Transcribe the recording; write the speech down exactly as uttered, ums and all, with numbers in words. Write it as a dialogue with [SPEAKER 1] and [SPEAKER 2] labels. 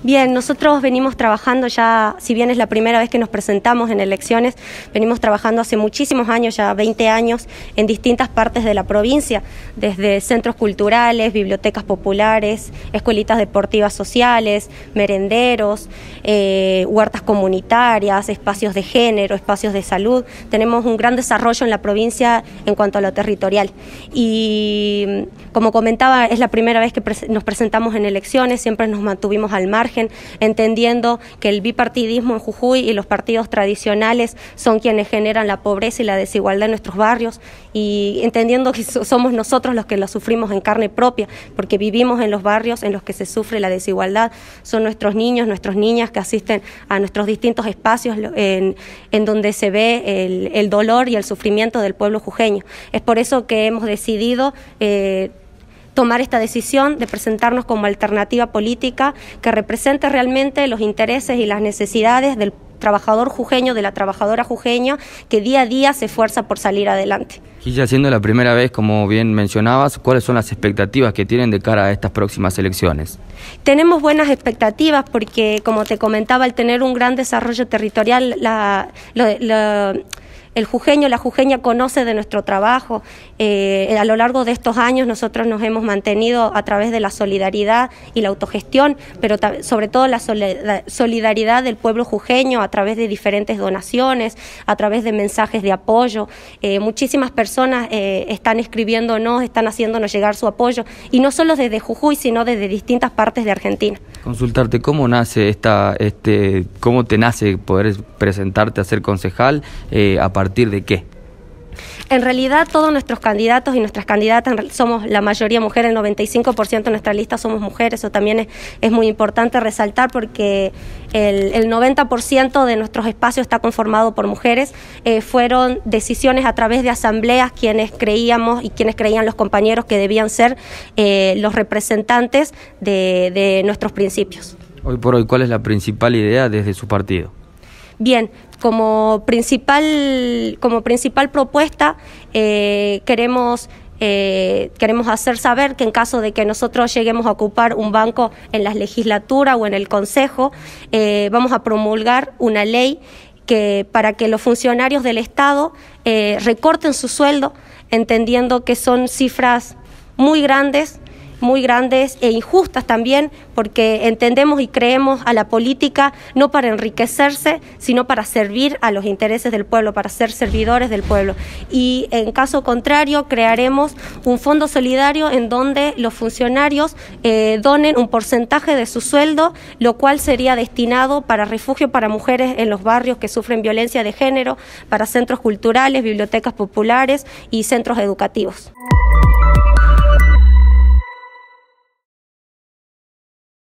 [SPEAKER 1] Bien, nosotros venimos trabajando ya, si bien es la primera vez que nos presentamos en elecciones, venimos trabajando hace muchísimos años, ya veinte años, en distintas partes de la provincia, desde centros culturales, bibliotecas populares, escuelitas deportivas sociales, merenderos, eh, huertas comunitarias, espacios de género, espacios de salud. Tenemos un gran desarrollo en la provincia en cuanto a lo territorial. Y como comentaba, es la primera vez que pre- nos presentamos en elecciones, siempre nos mantuvimos al margen, entendiendo que el bipartidismo en Jujuy y los partidos tradicionales son quienes generan la pobreza y la desigualdad en nuestros barrios, y entendiendo que somos nosotros los que lo sufrimos en carne propia, porque vivimos en los barrios en los que se sufre la desigualdad. Son nuestros niños, nuestras niñas que asisten a nuestros distintos espacios en, en donde se ve el, el dolor y el sufrimiento del pueblo jujeño. Es por eso que hemos decidido eh, tomar esta decisión de presentarnos como alternativa política que represente realmente los intereses y las necesidades del trabajador jujeño, de la trabajadora jujeña, que día a día se esfuerza por salir adelante.
[SPEAKER 2] Y ya siendo la primera vez, como bien mencionabas, ¿cuáles son las expectativas que tienen de cara a estas próximas elecciones?
[SPEAKER 1] Tenemos buenas expectativas porque, como te comentaba, al tener un gran desarrollo territorial, la, lo, lo, el jujeño, la jujeña conoce de nuestro trabajo. Eh, a lo largo de estos años nosotros nos hemos mantenido a través de la solidaridad y la autogestión, pero sobre todo la solidaridad del pueblo jujeño a través de diferentes donaciones, a través de mensajes de apoyo. Eh, muchísimas personas eh, están escribiéndonos, están haciéndonos llegar su apoyo, y no solo desde Jujuy, sino desde distintas partes de Argentina.
[SPEAKER 2] Consultarte, ¿cómo nace esta, este, cómo te nace poder presentarte a ser concejal, eh, a partir de qué?
[SPEAKER 1] En realidad todos nuestros candidatos y nuestras candidatas somos la mayoría mujeres, el noventa y cinco por ciento de nuestra lista somos mujeres. Eso también es, es muy importante resaltar porque el, el noventa por ciento de nuestros espacios está conformado por mujeres. Eh, fueron decisiones a través de asambleas quienes creíamos y quienes creían los compañeros que debían ser eh, los representantes de, de nuestros principios.
[SPEAKER 2] Hoy por hoy, ¿cuál es la principal idea desde su partido?
[SPEAKER 1] Bien, como principal, como principal propuesta eh, queremos, eh, queremos hacer saber que en caso de que nosotros lleguemos a ocupar un banco en la legislatura o en el consejo, eh, vamos a promulgar una ley que para que los funcionarios del Estado eh, recorten su sueldo, entendiendo que son cifras muy grandes, muy grandes e injustas también, porque entendemos y creemos a la política no para enriquecerse, sino para servir a los intereses del pueblo, para ser servidores del pueblo. Y en caso contrario, crearemos un fondo solidario en donde los funcionarios eh, donen un porcentaje de su sueldo, lo cual sería destinado para refugio para mujeres en los barrios que sufren violencia de género, para centros culturales, bibliotecas populares y centros educativos.